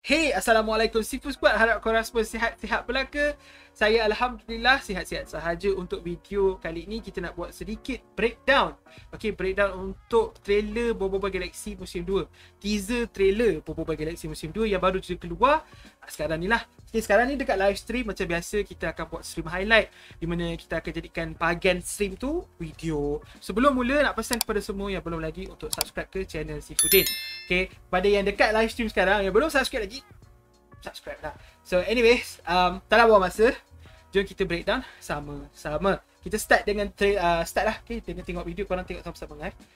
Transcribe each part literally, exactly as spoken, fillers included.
Hey, Assalamualaikum Sifu Squad. Harap korang semua sihat-sihat belaka. Saya Alhamdulillah sihat-sihat sahaja. Untuk video kali ini kita nak buat sedikit breakdown. Okay, breakdown untuk trailer Boboiboy Galaxy Musim dua. Teaser trailer Boboiboy Galaxy Musim dua yang baru je keluar sekarang ni lah. Okay, sekarang ni dekat live stream macam biasa kita akan buat stream highlight, di mana kita akan jadikan bahagian stream tu video. Sebelum mula nak pesan kepada semua yang belum lagi untuk subscribe ke channel Sifudin. Okay, pada yang dekat live stream sekarang yang belum subscribe lagi, subscribe lah. So anyways, um, tak nak buang masa, jom kita breakdown sama-sama. Kita start dengan uh, start lah. Okay, dengan tengok video, korang tengok sama-sama eh.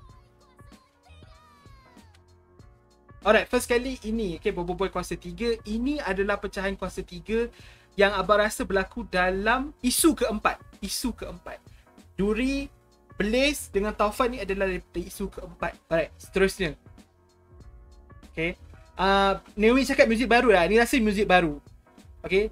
Alright, first kali ini, okay, Boboiboy Kuasa tiga. Ini adalah pecahan Kuasa tiga yang abang rasa berlaku dalam isu keempat. Isu keempat. Duri, Blaze dengan Taufan ni adalah isu keempat. Alright, seterusnya. Okay. Uh, Naomi cakap muzik baru lah. Ni rasa muzik baru. Okay.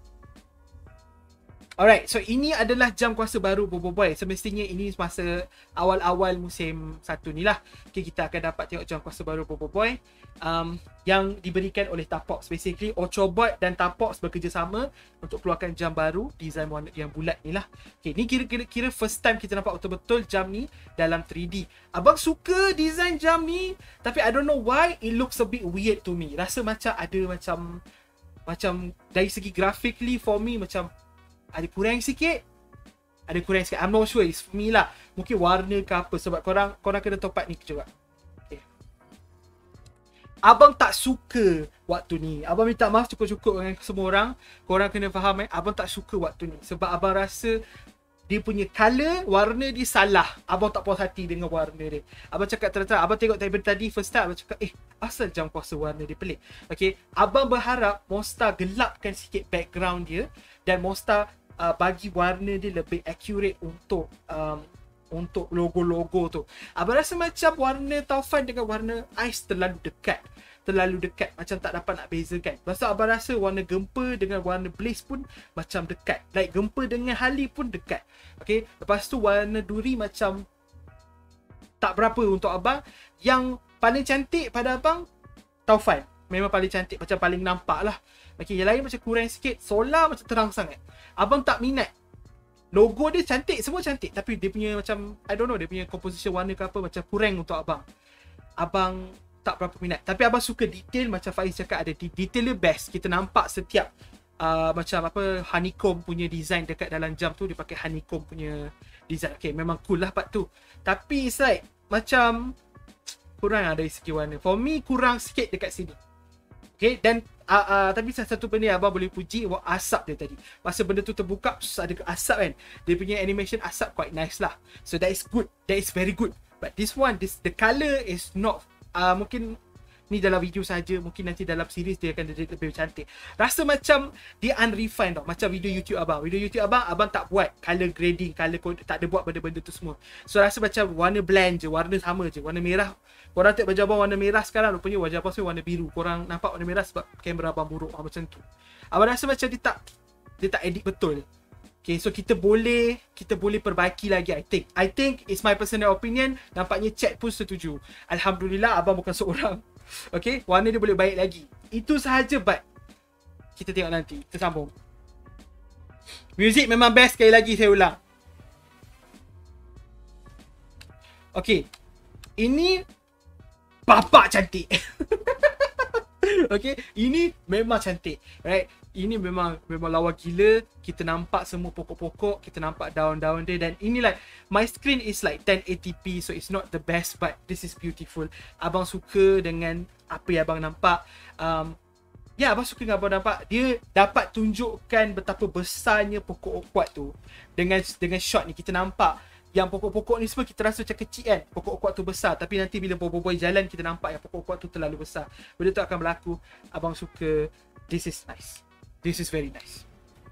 Alright, so ini adalah jam kuasa baru Boboiboy. Semestinya ini masa awal-awal musim satu ni lah. Okay, kita akan dapat tengok jam kuasa baru Boboiboy um, yang diberikan oleh Tapox. Basically, Ochobot dan Tapox bekerjasama untuk keluarkan jam baru, design warna yang bulat ni lah. Okay, ni kira-kira first time kita nampak betul-betul jam ni dalam three D. Abang suka design jam ni, tapi I don't know why it looks a bit weird to me. Rasa macam ada macam macam dari segi graphically for me macam ada kurang sikit. Ada kurang sikit. I'm not sure. It's for me lah. Mungkin warna ke apa. Sebab korang korang kena top up ni juga. Okay. Abang tak suka waktu ni. Abang minta maaf cukup-cukup dengan semua orang. Korang kena faham eh. Abang tak suka waktu ni. Sebab abang rasa dia punya colour, warna dia salah. Abang tak puas hati dengan warna dia. Abang cakap terang-terang. Abang tengok tadi first time. Abang cakap, eh, asal jam kuasa warna dia pelik. Okay. Abang berharap Monster gelapkan sikit background dia. Dan Monster uh, bagi warna dia lebih accurate untuk um, untuk logo-logo tu. Abang rasa macam warna Taufan dengan warna Ice terlalu dekat. Terlalu dekat. Macam tak dapat nak bezakan. Lepas tu abang rasa warna Gempa dengan warna Blaze pun macam dekat. Like Gempa dengan Harley pun dekat. Okay. Lepas tu warna Duri macam tak berapa untuk abang. Yang paling cantik pada abang, Taufan. Memang paling cantik. Macam paling nampak lah. Okay, yang lain macam kurang sikit. Solar macam terang sangat. Abang tak minat. Logo dia cantik, semua cantik. Tapi dia punya macam, I don't know, dia punya composition warna ke apa macam kurang untuk abang. Abang tak berapa minat. Tapi abang suka detail macam Faiz cakap ada. Detail dia best. Kita nampak setiap uh, macam apa honeycomb punya design dekat dalam jam tu. Dia pakai honeycomb punya design. Okay, memang cool lah part tu. Tapi it's like macam kurang lah dari segi warna. For me kurang sikit dekat sini. Okay, dan uh, uh, tapi satu benda yang abang boleh puji asap dia tadi. Masa benda tu terbuka, ada asap kan. Dia punya animation asap quite nice lah. So that is good. That is very good. But this one, this the colour is not uh, mungkin ni dalam video saja, mungkin nanti dalam series dia akan jadi lebih cantik. Rasa macam dia unrefined tau. Macam video YouTube abang. Video YouTube abang, abang tak buat color grading, color code, tak ada buat benda-benda tu semua. So rasa macam warna blend je, warna sama je, warna merah. Korang tengok baju abang warna merah sekarang, rupanya wajah abang semua warna biru. Korang nampak warna merah sebab kamera abang buruk ah, macam tu. Abang rasa macam dia tak dia tak edit betul. Okay, so kita boleh kita boleh perbaiki lagi, I think. I think it's my personal opinion. Nampaknya chat pun setuju. Alhamdulillah abang bukan seorang. Okay, warna dia boleh baik lagi. Itu sahaja, but kita tengok nanti. Kita sambung. Music memang best, sekali lagi saya ulang. Okay, ini bapak cantik. Okay, ini memang cantik, right? Ini memang memang lawa gila. Kita nampak semua pokok-pokok, kita nampak daun-daun dia, dan ini like my screen is like ten eighty p, so it's not the best, but this is beautiful. Abang suka dengan apa yang abang nampak. Um, ya, abang suka dengan abang nampak. Dia dapat tunjukkan betapa besarnya pokok okwat tu. Dengan dengan shot ni kita nampak yang pokok-pokok ni semua kita rasa macam kecil kan. Pokok okwat tu besar. Tapi nanti bila Boboiboy jalan kita nampak yang pokok okwat tu terlalu besar. Benda tu akan berlaku. Abang suka. This is nice. This is very nice.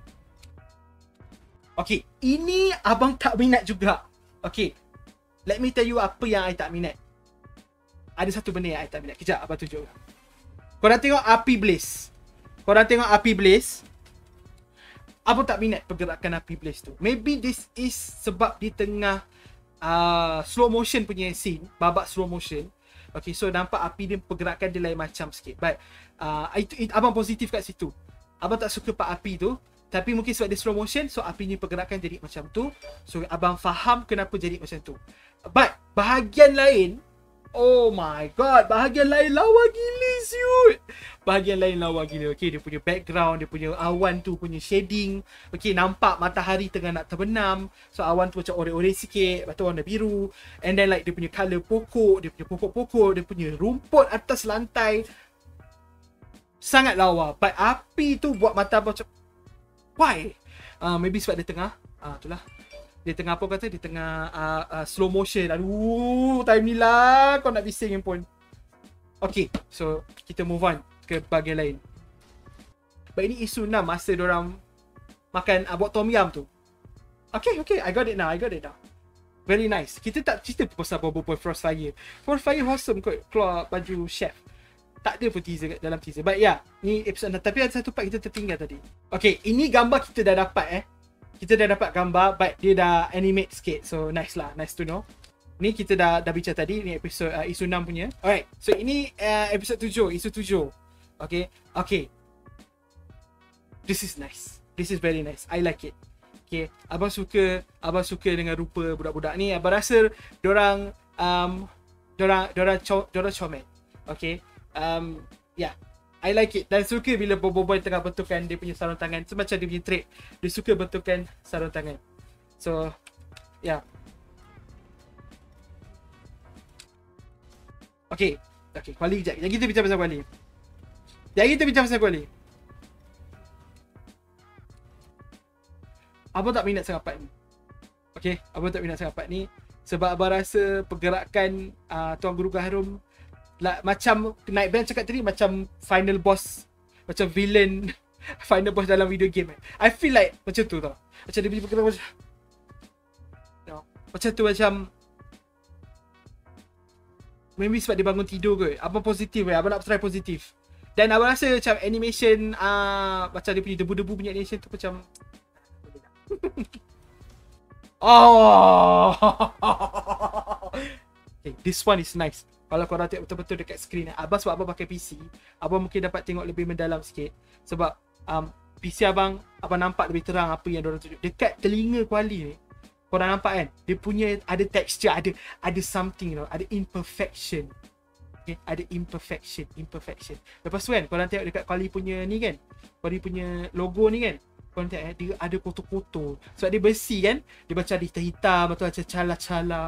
Okay. Ini abang tak minat juga. Okay. Let me tell you apa yang I tak minat. Ada satu benda yang I tak minat. Kejap abang tunjuk. Korang tengok api Blaze. Korang tengok api Blaze. Abang tak minat pergerakan api Blaze tu. Maybe this is sebab di tengah uh, slow motion punya scene, babak slow motion. Okay, so nampak api dia pergerakan dia lain macam sikit. But uh, itu, itu abang positif kat situ. Abang tak suka part api tu, tapi mungkin sebab dia slow motion, so api ni pergerakan jadi macam tu. So abang faham kenapa jadi macam tu. But bahagian lain, oh my god, bahagian lain lawa gila siut. Bahagian lain lawa gila. Okay, dia punya background, dia punya awan tu punya shading. Okay, nampak matahari tengah nak terbenam. So awan tu macam oranye-oranye sikit, lepas tu warna biru. And then like dia punya colour pokok, dia punya pokok-pokok, dia punya rumput atas lantai. Sangat lawa. But api tu buat mata macam, why? Uh, maybe sebab dia tengah, ah uh, itulah. Dia tengah apa kata, dia tengah uh, uh, slow motion. Aduh, time ni lah kau nak bising pun. Okay, so kita move on ke bahagian lain. But ini isu enam masa diorang makan uh, buat tom yum tu. Okay, okay, I got it now, I got it now. Very nice. Kita tak cerita pasal Bobo Frostfire. Frostfire awesome kot keluar baju chef. Tak ada pun teaser dalam teaser. But yeah, ni episode enam. Tapi ada satu part kita tertinggal tadi. Okay, ini gambar kita dah dapat eh. Kita dah dapat gambar, but dia dah animate sikit. So nice lah, nice to know. Ni kita dah dah bincang tadi, ni episod uh, isu enam punya. Alright, so ini uh, episod tujuh, isu tujuh. Okay, okay. This is nice. This is very nice. I like it. Okay, abang suka, abang suka dengan rupa budak-budak ni. Abang rasa diorang, um, diorang, diorang, diorang comel. Okay, um, yeah. I like it. Dan suka bila Bobo Boy tengah betulkan dia punya sarung tangan. So macam dia punya trait. Dia suka betulkan sarung tangan. So, yeah. Okay. Okay, Kuali kejap. Yang kita bincang pasal Kuali. Yang kita bincang pasal Kuali. Abang tak minat sangat part ni. Okay, abang tak minat sangat part ni. Sebab abang rasa pergerakan uh, Tuan Guru Gaharum lah, macam naik band cakap tadi, macam final boss, macam villain final boss dalam video game. I feel like macam tu tau. Macam dia punya pergerakan macam, no, macam tu macam, maybe sebab dia bangun tidur ke. Abang positif eh. Abang nak try positif. Dan abang rasa macam animation uh, macam dia punya debu-debu punya animation tu macam oh okay, this one is nice. Kalau korang tengok betul-betul dekat skrin, abang sebab abang pakai P C, abang mungkin dapat tengok lebih mendalam sikit. Sebab um, P C abang, abang nampak lebih terang apa yang diorang tunjuk. Dekat telinga Kuali ni, korang nampak kan, dia punya ada texture, ada ada something, you know, ada imperfection. Okay, ada imperfection, imperfection. Lepas tu kan, korang tengok dekat Kuali punya ni kan, Kuali punya logo ni kan, korang tengok dia ada kotor-kotor. Sebab dia bersih kan, dia macam ada hitam-hitam, atau macam cala-cala.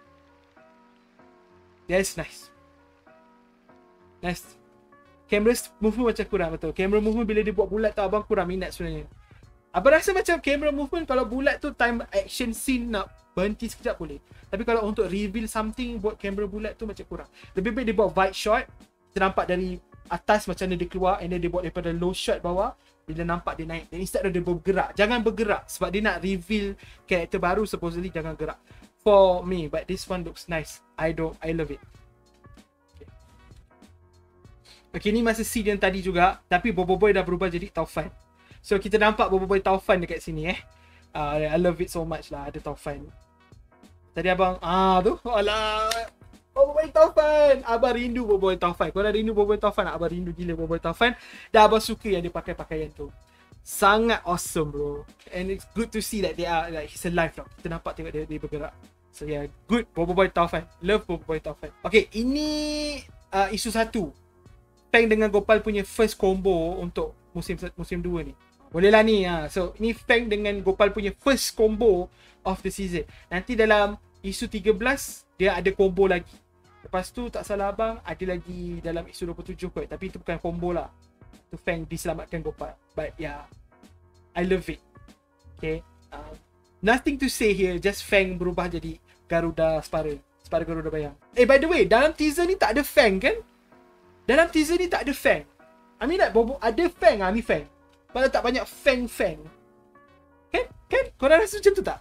That's nice. Nice. Camera movement macam kurang betul. Camera movement bila dia buat bulat tu abang kurang minat sebenarnya. Abang rasa macam camera movement kalau bulat tu time action scene nak berhenti sekejap boleh. Tapi kalau untuk reveal something buat kamera bulat tu macam kurang. Lebih baik dia buat wide shot. Kita nampak dari atas macam mana dia keluar, and then dia buat daripada low shot bawah. Bila nampak dia naik. Dan instead dia bergerak. Jangan bergerak. Sebab dia nak reveal karakter baru, supposedly jangan gerak. For me, but this one looks nice. I don't, I love it. Okay, okay ni masa scene yang tadi juga. Tapi Bobo Boy dah berubah jadi Taufan. So kita nampak Bobo Boy Taufan dekat sini eh. uh, I love it so much lah, ada Taufan. Tadi abang, ah tu, alah, Bobo Boy Taufan. Abang rindu Bobo Boy Taufan. Kau dah rindu Bobo Boy Taufan, abang rindu gila Bobo Boy Taufan. Dan abang suka yang dia pakai pakaian tu. Sangat awesome bro. And it's good to see that they are, like, he's alive tau. Kita nampak tengok dia, dia bergerak. So yeah, good Bobo Boy Taufan. Love Bobo Boy Taufan. Okay, ini uh, isu satu. Feng dengan Gopal punya first combo untuk musim musim dua ni. Boleh lah ni. Ha. So, ni Feng dengan Gopal punya first combo of the season. Nanti dalam isu tiga belas, dia ada combo lagi. Lepas tu, tak salah abang, ada lagi dalam isu dua puluh tujuh kot. Tapi itu bukan combo lah. Tu Feng diselamatkan Gopal. But yeah, I love it. Okay. Uh, nothing to say here. Just Feng berubah jadi Garuda Separa. Separa Garuda Bayang. Eh, by the way, dalam teaser ni tak ada Feng kan? Dalam teaser ni tak ada Feng. I mean like, Bobo, ada Feng lah, ni Feng. Padahal tak banyak Feng-Feng. Kan? Kan? Korang rasa macam tu tak?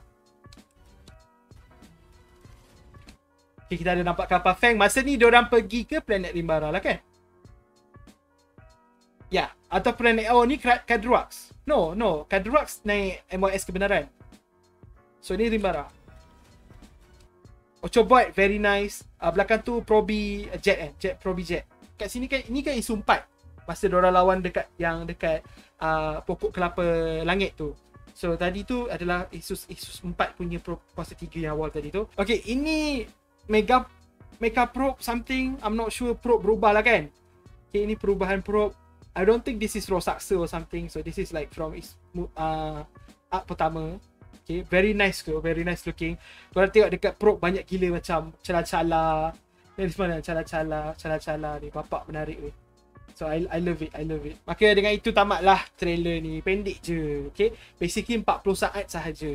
Okay, kita ada nampak kapal Feng. Masa ni diorang pergi ke planet Limbara lah kan? Ya. Yeah. Atau planet, oh ni Kadruax. No, no. Kadruax naik M Y S kebenaran. So ni Limbara. Ochoboy very nice. Uh, belakang tu Probi Jet eh, Jet Probi Jet. Kat sini kan ini kan isu empat. Masa diorang lawan dekat yang dekat uh, pokok kelapa langit tu. So tadi tu adalah Asus Asus empat punya Pro kuasa tiga yang awal tadi tu. Okay, ini Mega Mega Probe something, I'm not sure probe berubah lah kan. Okay, ini perubahan probe. I don't think this is Rosaksa or something. So this is like from uh, art pertama. Okay, very nice ke, very nice looking. Korang tengok dekat probe banyak gila macam cala-cala. Ni mana cala-cala, cala-cala ni bapak menarik ni. So I I love it, I love it. Maka dengan itu tamatlah trailer ni. Pendek je. Okay, basically empat puluh saat sahaja.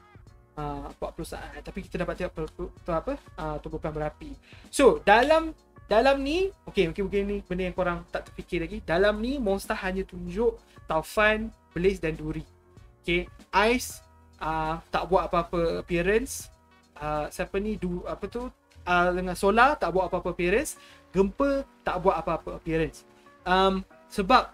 Uh, empat puluh saat. Tapi kita dapat tengok per, per, per, apa? Uh, tumbukan berapi. So dalam dalam ni, okay, mungkin mungkin ni benda yang korang tak terfikir lagi. Dalam ni monster hanya tunjuk Taufan, Blaze dan Duri. Okay, Ice uh, tak buat apa-apa appearance. Uh, siapa ni du apa tu? Uh, dengan Solar tak buat apa-apa appearance. Gempa tak buat apa-apa appearance. Um, sebab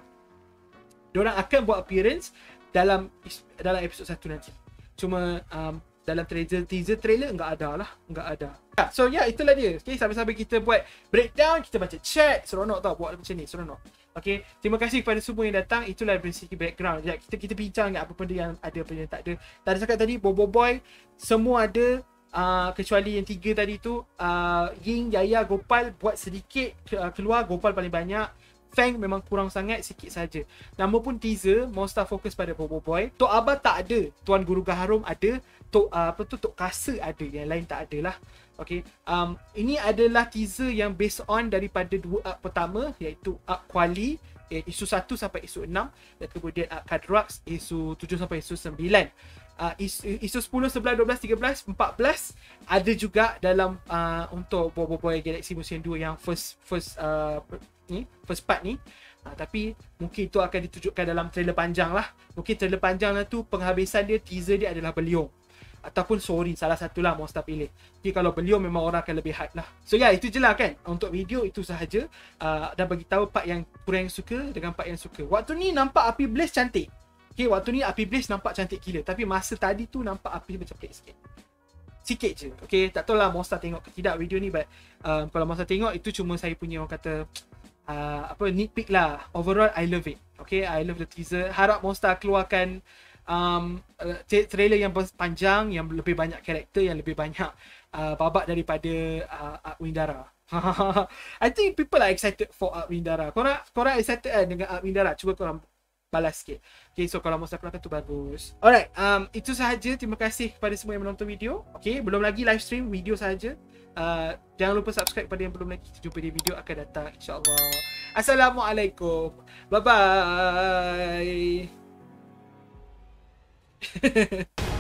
diorang akan buat appearance dalam dalam episod satu nanti. Cuma um, dalam teaser, teaser trailer enggak ada lah, enggak ada. So ya, yeah, itulah dia. Okay, sampai-sampai kita buat breakdown, kita baca chat, seronok tau buat macam ni, seronok. Okay, terima kasih kepada semua yang datang. Itulah basic background. Ya, kita kita bincang apa benda yang ada, apa yang tak ada. Tadi cakap tadi Bobo Boy semua ada. Uh, kecuali yang tiga tadi tu, uh, Ying, Yaya, Gopal buat sedikit uh, keluar. Gopal paling banyak. Fang memang kurang sangat, sikit saja. Nama pun teaser, monster fokus pada Bobo Boy. Tok Abah tak ada, Tuan Guru Gaharum ada, Tok uh, apa tu Tok Kasa ada, yang lain tak ada lah. Okay, um, ini adalah teaser yang based on daripada dua arc pertama, iaitu arc Kuali, eh, isu satu sampai isu enam, dan kemudian arc Kadrox isu tujuh sampai isu sembilan. Uh, isu, isu sepuluh, sebelas, dua belas, tiga belas, empat belas ada juga dalam uh, untuk Bobo Boy Galaxy Musim dua yang first first uh, ni, first part ni. Uh, tapi mungkin itu akan ditunjukkan dalam trailer panjang lah. Mungkin trailer panjang lah tu penghabisan dia, teaser dia adalah Beliong ataupun Sori, salah satulah monster pilih. Jadi kalau Beliong memang orang akan lebih hype lah. So ya, yeah, itu je lah kan. Untuk video itu sahaja. Uh, dan bagi tahu part yang kurang suka dengan part yang suka. Waktu ni nampak api Blaze cantik. Okay, waktu ni api Blaze nampak cantik gila. Tapi masa tadi tu nampak api macam pelik sikit. Sikit je. Okay, tak tahu lah Monster tengok ke tidak video ni. But uh, kalau Monster tengok, itu cuma saya punya orang kata uh, apa nitpick lah. Overall, I love it. Okay, I love the teaser. Harap Monster keluarkan um, uh, trailer yang panjang, yang lebih banyak karakter, yang lebih banyak uh, babak daripada uh, Arc Windara. I think people are excited for Arc Windara. Korang, korang excited kan dengan Arc Windara? Cuba korang balas sikit. Okay, so kalau Monster keluarkan tu bagus. Alright, um, itu sahaja. Terima kasih kepada semua yang menonton video. Okay, belum lagi live stream, video sahaja. Uh, jangan lupa subscribe pada yang belum lagi. Kita jumpa di video akan datang, insyaAllah. Assalamualaikum. Bye-bye.